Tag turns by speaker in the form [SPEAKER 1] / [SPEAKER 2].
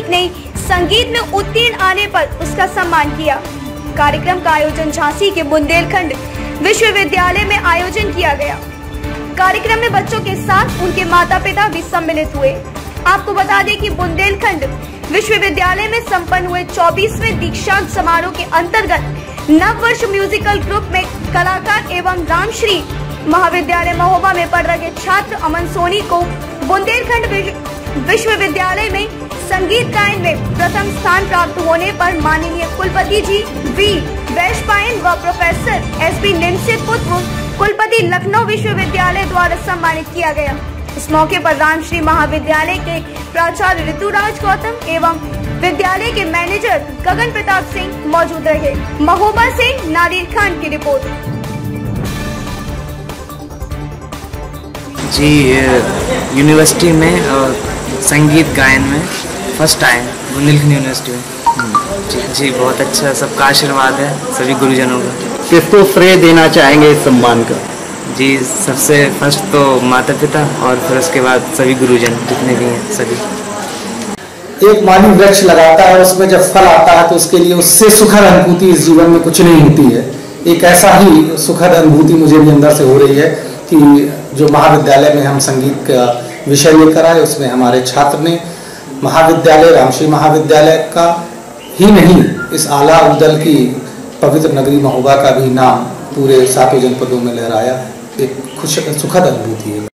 [SPEAKER 1] प्रतीक ने संगीत में उत्तीर्ण आने पर उसका सम्मान किया। कार्यक्रम का आयोजन झांसी के बुंदेलखंड विश्वविद्यालय में आयोजन किया गया। कार्यक्रम में बच्चों के साथ उनके माता पिता भी सम्मिलित हुए। आपको बता दें कि बुंदेलखंड विश्वविद्यालय में संपन्न हुए 24वें दीक्षांत समारोह के अंतर्गत नववर्ष म्यूजिकल ग्रुप में कलाकार एवं रामश्री महाविद्यालय महोबा में पढ़ रहे छात्र अमन सोनी को बुंदेलखंड विश्वविद्यालय में संगीत गायन में प्रथम स्थान प्राप्त होने पर माननीय कुलपति जी वी वैशपायन व प्रोफेसर एसपी निमसित पुत्र कुलपति लखनऊ विश्वविद्यालय द्वारा सम्मानित किया गया। इस मौके पर रामश्री महाविद्यालय के प्राचार्य ऋतुराज गौतम एवं विद्यालय के मैनेजर गगन प्रताप सिंह मौजूद रहे। महोबा से नादिर खान की रिपोर्ट।
[SPEAKER 2] जी यूनिवर्सिटी में संगीत गायन में फर्स्ट आए बुंदेलखंड यूनिवर्सिटी में। जी बहुत अच्छा, सबका आशीर्वाद है, सभी गुरुजनों का।
[SPEAKER 3] किसको श्रेय देना चाहेंगे इस सम्मान का?
[SPEAKER 2] जी सबसे फर्स्ट तो माता पिता और फिर उसके बाद सभी गुरुजन जितने भी हैं सभी।
[SPEAKER 4] एक माली वृक्ष लगाता है, उसमें जब फल आता है तो उसके लिए उससे सुखद अनुभूति इस जीवन में कुछ नहीं होती है। एक ऐसा ही सुखद अनुभूति मुझे भी अंदर से हो रही है कि जो महाविद्यालय में हम संगीत का विषय लेकर आए उसमें हमारे छात्र ने महाविद्यालय रामश्री महाविद्यालय का ही नहीं, इस आला उदल की पवित्र नगरी महोबा का भी नाम पूरे 7 जनपदों में लहराया। एक सुखद अनुभूति है।